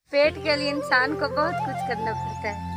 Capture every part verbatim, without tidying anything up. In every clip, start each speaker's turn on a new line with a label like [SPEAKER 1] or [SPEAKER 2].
[SPEAKER 1] पेट के लिए इंसान को बहुत कुछ करना पड़ता है।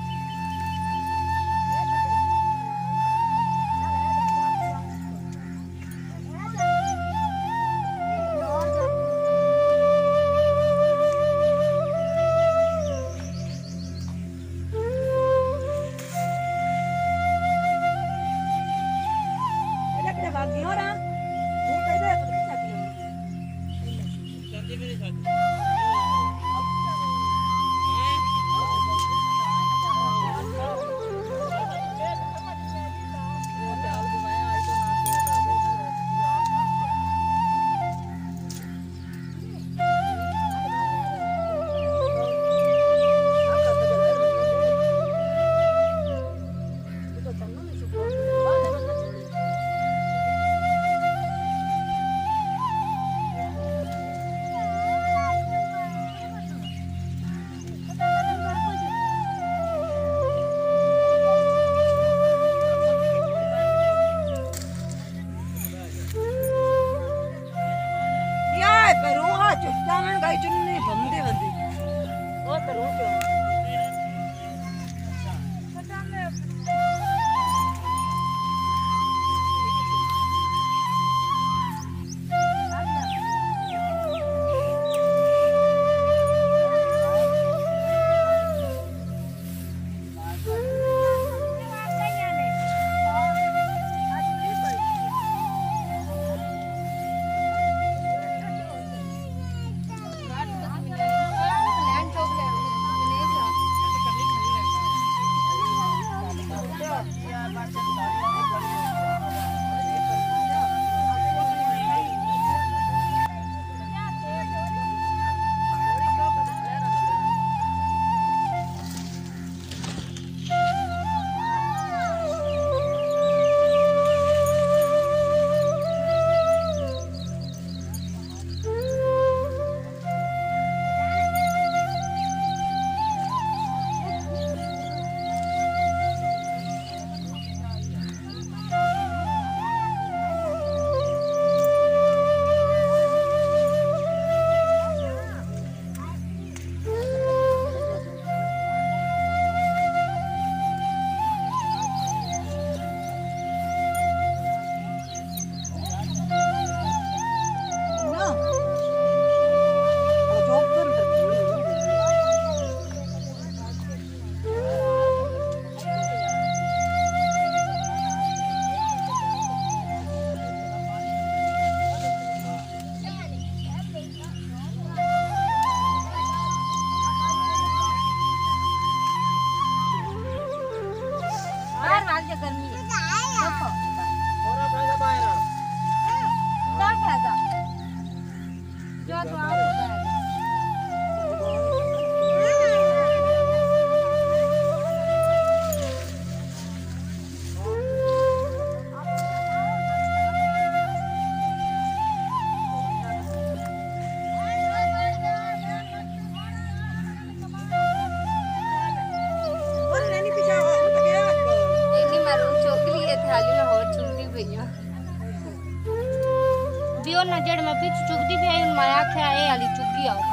[SPEAKER 2] दियो ना जड़ में पीछे चुगदी भी आई मैं आख्या ए वाली चुगी आओ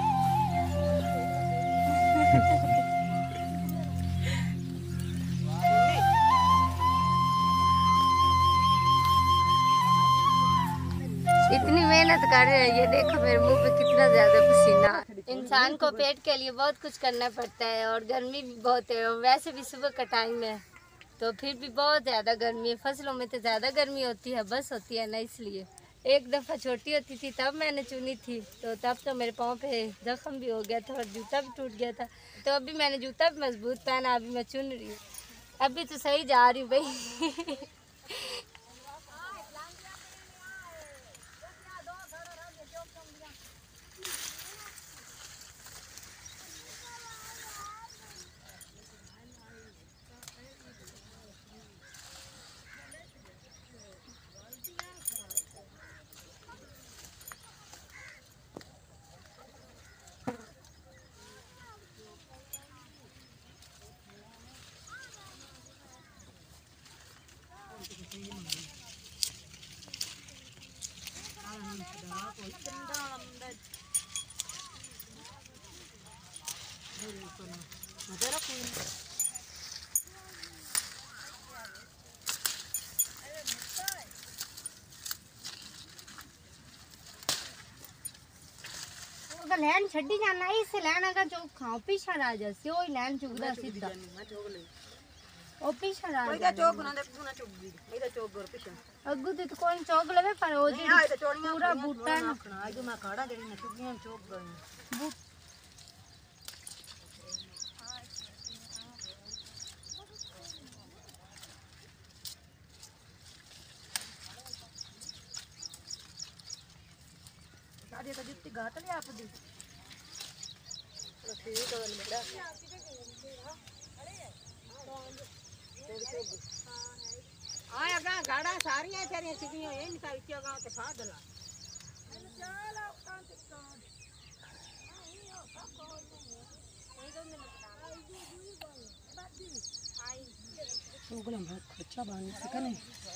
[SPEAKER 1] इतनी मेहनत कर रहे हैं, ये देखो मेरे मुंह पे कितना ज्यादा पसीना। इंसान को पेट के लिए बहुत कुछ करना पड़ता है और गर्मी भी बहुत है। वैसे भी सुबह का टाइम है तो फिर भी बहुत ज़्यादा गर्मी है। फसलों में तो ज़्यादा गर्मी होती है, बस होती है ना, इसलिए। एक दफ़ा छोटी होती थी तब मैंने चुनी थी, तो तब तो मेरे पाँव पे जख्म भी हो गया था और जूता भी टूट गया था। तो अभी मैंने जूता भी मजबूत पहना, अभी मैं चुन रही हूँ। अभी तो सही जा रही हूँ भाई।
[SPEAKER 2] लैन छड़ी जाना इस लैन का जो खाओ पीछा राजा से ओई लैन चुगदा सीधा ओ पीछा राजा कोई का चौक ना देखू ना चुगदी इधर चौक गोर पीछे अग्गू ते कोई चौक लवे पर ओ जी पूरा बूटा ना आज मैं काड़ा जड़ी ना चुगियां चौक गई सारे का जितनी घाट ले आप दी ठीक है बड़ा हां अगा गाड़ा सारियां तेरी चिड़ियां ये निकाल के गांव के फादला चल आप काम से आई ओगला बहुत अच्छा बानी से कने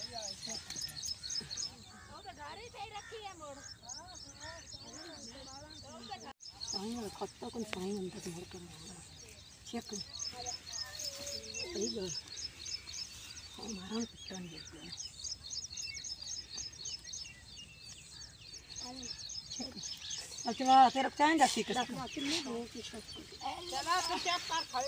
[SPEAKER 2] ओके गाड़ी सही रखी है मोड़ साईं खत्ता कौन साईं अंदर से मर कर चेक सही गया हमारा पिट्टा नहीं गया अच्छा तेरे चांद जाती कर चला तो चेक कर खड़ी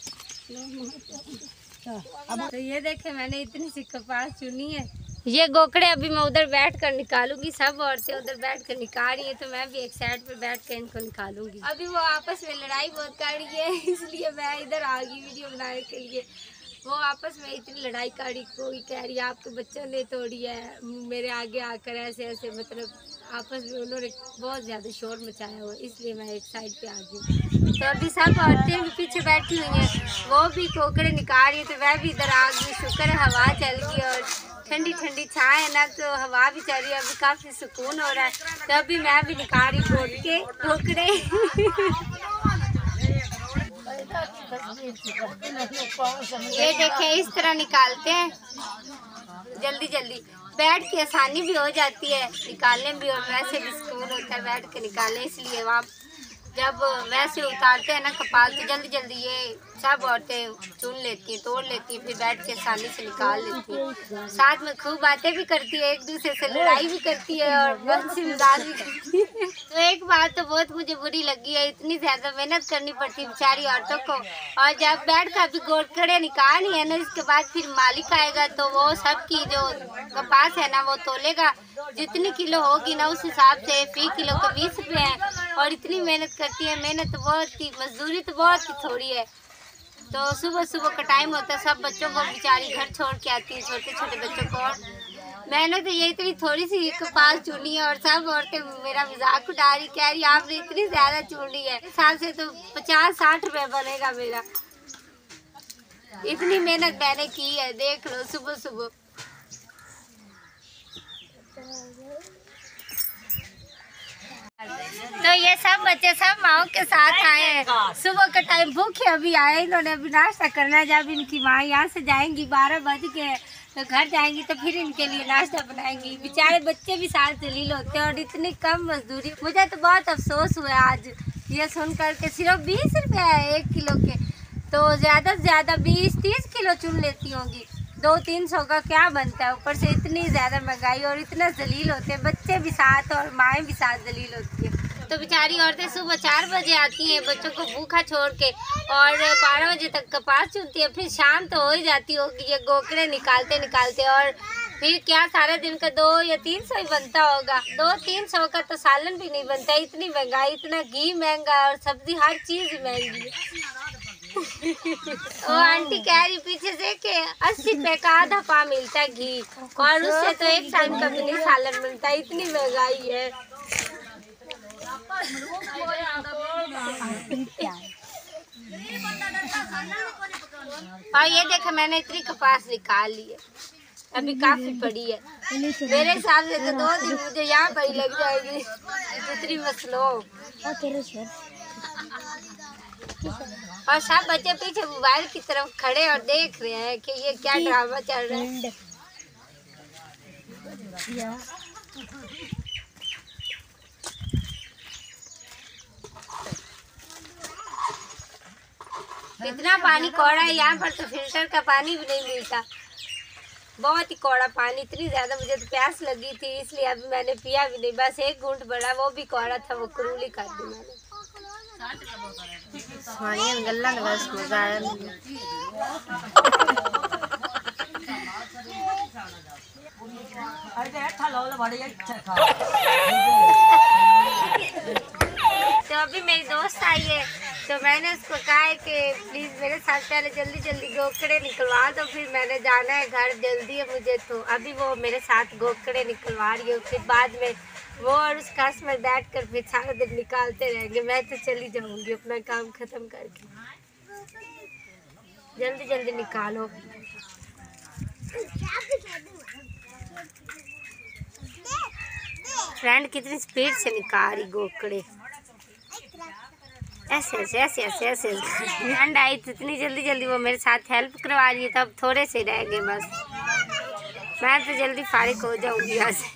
[SPEAKER 2] रहना।
[SPEAKER 1] तो ये देखे मैंने इतनी सी कपास चुनी है, ये गोकड़े अभी मैं उधर बैठ कर निकालूंगी। सब औरतें उधर बैठ कर निकाल रही है तो मैं भी एक साइड पे बैठ कर इनको निकालूंगी। अभी वो आपस में लड़ाई बहुत कर रही है इसलिए मैं इधर आ गई वीडियो बनाने के लिए। वो आपस में इतनी लड़ाई कर रही, कोई कह रही है आपके बच्चों ने तोड़ी है, मेरे आगे आकर ऐसे ऐसे, मतलब आपस में उन्होंने बहुत ज़्यादा शोर मचाया हुआ, इसलिए मैं एक साइड पे आ गई। तो अभी सब औरतें भी पीछे बैठी हुई हैं, वो भी कोकड़े निकाल रही है तो मैं भी इधर आ गई। शुक्र है हवा चल गई और ठंडी ठंडी छाए है ना, तो हवा भी चल रही है, अभी काफ़ी सुकून हो रहा है। तो अभी मैं भी निकाल रही घोट के कोकड़े ये देखें इस तरह निकालते हैं, जल्दी जल्दी बैठ के आसानी भी हो जाती है निकालने भी, और वैसे भी सुकून होता है बैठ के निकालने। इसलिए वहाँ जब वैसे उतारते हैं ना कपाल तो जल्दी जल्दी ये सब औरतें चुन लेती हैं, तोड़ लेती हैं, फिर बैठ के आसानी से निकाल लेती हैं। साथ में खूब बातें भी करती है, एक दूसरे से लड़ाई भी करती है और बहुत सी मजाक भी करती है। तो एक बात तो बहुत मुझे बुरी लगी है, इतनी ज़्यादा मेहनत करनी पड़ती है बेचारी औरतों को, और जब बैठ कर अभी गोटखड़े निकाल है ना, इसके बाद फिर मालिक आएगा तो वो सबकी जो कपास है ना वो तोलेगा, जितनी किलो होगी ना उस हिसाब से फी किलो का बीस रुपये है। और इतनी मेहनत करती है, मेहनत तो बहुत ही, मजदूरी तो बहुत ही थोड़ी है। तो सुबह सुबह का टाइम होता है, सब बच्चों को बेचारी घर छोड़ के आती है, छोटे छोटे बच्चों को। और मैंने तो ये इतनी थोड़ी सी कपास चुनी है और सब औरतें मेरा मजाक उड़ा रही, कह रही आपने इतनी ज़्यादा चुनी है, साल से तो पचास साठ रुपये बनेगा मेरा। इतनी मेहनत मैंने की है, देख लो सुबह सुबह। तो ये सब बच्चे सब माओ के साथ आए हैं, सुबह का टाइम भूखे अभी आए, इन्होंने अभी नाश्ता करना है। जब इनकी माँ यहाँ से जाएंगी बारह बज के तो घर जाएंगी तो फिर इनके लिए नाश्ता बनाएंगी। बेचारे बच्चे भी साथ जलील होते हैं और इतनी कम मजदूरी। मुझे तो बहुत अफसोस हुआ आज ये सुन कर के सिर्फ बीस रुपये है एक किलो के, तो ज़्यादा से ज़्यादा बीस तीस किलो चुन लेती होंगी, दो तीन सौ का क्या बनता है। ऊपर से इतनी ज़्यादा महंगाई और इतना जलील होते हैं बच्चे भी साथ और माएँ भी साथ जलील होती है। तो बेचारी औरतें सुबह चार बजे आती हैं बच्चों को भूखा छोड़ के और बारह बजे तक कपास चुनती है, फिर शाम तो हो ही जाती होगी ये गोकड़े निकालते निकालते, और फिर क्या सारे दिन का दो या तीन सौ ही बनता होगा। दो तीन सौ का तो सालन भी नहीं बनता, इतनी महंगाई, इतना घी महंगा और सब्जी हर चीज़ महंगी है। वो आंटी कह रही पीछे से कि अस्सी रुपए का आधा पा मिलता है घी, और उससे तो एक टाइम का भी नहीं सालन मिलता, इतनी महंगाई है। और ये देखे मैंने इतनी कपास निकाल ली है, अभी काफी पड़ी है, मेरे हिसाब से तो दो दिन मुझे यहाँ पर ही लग जाएगी जितनी मसलो। और सब बच्चे पीछे मोबाइल की तरफ खड़े और देख रहे हैं कि ये क्या ड्रामा चल रहा है। इतना पानी कौड़ा है यहाँ पर तो फिल्टर का पानी भी नहीं मिलता, बहुत ही कौड़ा पानी। इतनी ज़्यादा मुझे तो प्यास लगी थी इसलिए अभी मैंने पिया भी नहीं, बस एक घूंट बड़ा, वो भी कौड़ा था, वो कुरूली कर दी मैंने। गल्ला बस मजा आया। तो अभी मेरी दोस्त आई है तो मैंने उसको कहा है कि प्लीज़ मेरे साथ पहले जल्दी जल्दी गोकड़े निकलवा दो, फिर मैंने जाना है घर, जल्दी है मुझे। तो अभी वो मेरे साथ गोकड़े निकलवा रही है, फिर बाद में वो और उस कस्टमर बैठ कर फिर सारा दिन निकालते रहेंगे। मैं तो चली जाऊंगी अपना काम ख़त्म करके। जल्दी जल्दी निकालो। फ्रेंड कितनी स्पीड से निकाल रही गोकड़े, ऐसे ऐसे ऐसे ऐसे ऐसे। फ्रेंड आई तो इतनी जल्दी जल्दी वो मेरे साथ हेल्प करवा रही है, तब थोड़े से रह गए बस, मैं तो जल्दी फारिग हो जाऊंगी यहाँ से।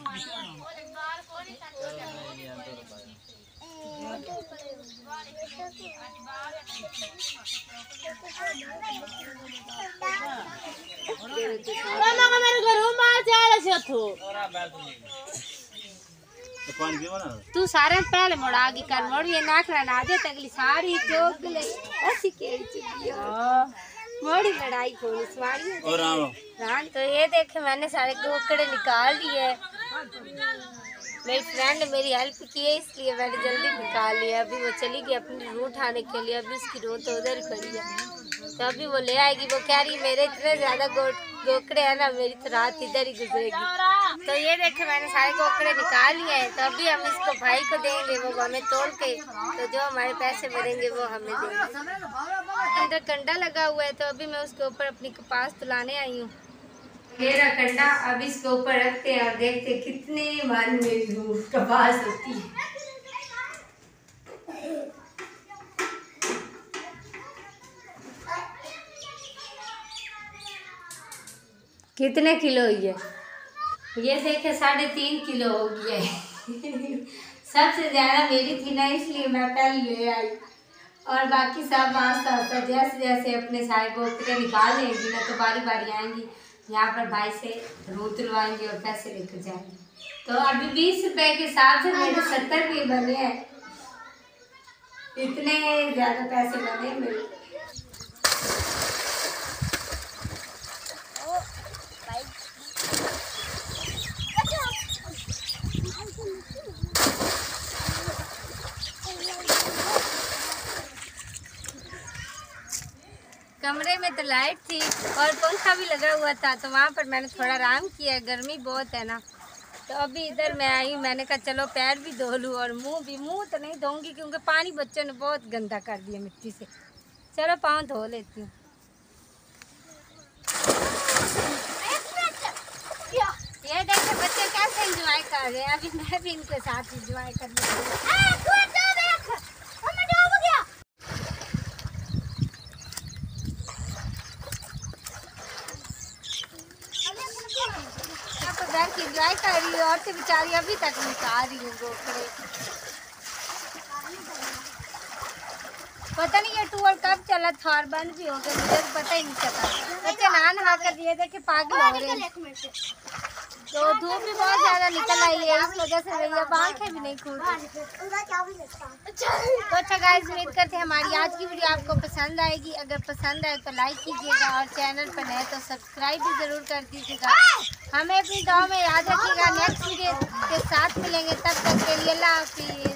[SPEAKER 1] तू सारे पहले मोड़ागी कर मोड़ ये नाखरा ना दे तगली सारी जोग ले ऐसी केड़ी चुकी मोड़ी लड़ाई कोई स्वारी और रान। तो ये देखे मैंने सारे गोकड़े निकाल लिए, मेरी फ्रेंड मेरी हेल्प की है इसलिए मैंने जल्दी निकाल लिया। अभी वो चली गई अपनी रूह उठाने के लिए, अभी उसकी रूह तो उधर ही पड़ी है, तो अभी वो ले आएगी। वो कह रही मेरे इतने ज़्यादा गो गोकड़े हैं ना, मेरी तो रात इधर ही गुजरेगी। तो ये देखे मैंने सारे गोकड़े निकाल लिए हैं, तो अभी हम इसको भाई को देंगे, वो हमें तोड़ के, तो जो हमारे पैसे बढ़ेंगे वो हमें देंगे। अंदर कंडा लगा हुआ है तो अभी मैं उसके ऊपर अपनी कपास तुलाने आई हूँ। मेरा कंडा अब इसके ऊपर रखते हैं और देखते हैं कितने मन में कपास होती है। कितने किलो हुई है ये देखे, साढ़े तीन किलो हो गया है। सबसे ज़्यादा मेरी थी ना इसलिए मैं पहले ले आई, और बाकी सब आस्ता आस्ता जैसे जैसे अपने सारे गोकड़े निकाल लेंगी ना तो बारी बारी आएंगी यहाँ पर भाई से रूह तुलवाएंगे और पैसे लेकर जाएंगे। तो अभी बीस रुपए के हिसाब से मेरे सत्तर के बने हैं, इतने ज़्यादा पैसे बने मेरे। कमरे में तो लाइट थी और पंखा भी लगा हुआ था, तो वहाँ पर मैंने थोड़ा आराम किया, गर्मी बहुत है ना। तो अभी इधर मैं आई, मैंने कहा चलो पैर भी धो लूँ और मुंह भी। मुंह तो नहीं धोऊंगी क्योंकि पानी बच्चों ने बहुत गंदा कर दिया मिट्टी से, चलो पाँव धो लेती हूँ। ये देखो बच्चे कैसे एंजॉय कर रहे हैं, अभी मैं भी इनके साथ एंजॉय कर रही हूँ। एंजॉय कर रही है और तो बेचारी अभी तक निकाल रही है गोकड़े। पता नहीं ये टूर कब चला था और बंद भी हो गया, मुझे तो पता ही नहीं चला। बच्चे नहा नहा कर दिए देखे पागल हो रहे हैं। तो धूप भी बहुत ज़्यादा निकल आई है, इस वजह से भैया आँखें भी नहीं खुल रही। तो अच्छा गाइस, उम्मीद करते हैं हमारी आज की वीडियो आपको पसंद आएगी। अगर पसंद आए तो लाइक कीजिएगा और चैनल पर नए तो सब्सक्राइब भी ज़रूर कर दीजिएगा। हमें अपनी दुआ में याद रखिएगा। नेक्स्ट वीडियो के साथ मिलेंगे, तब तक के लिए अल्लाह हाफिज़।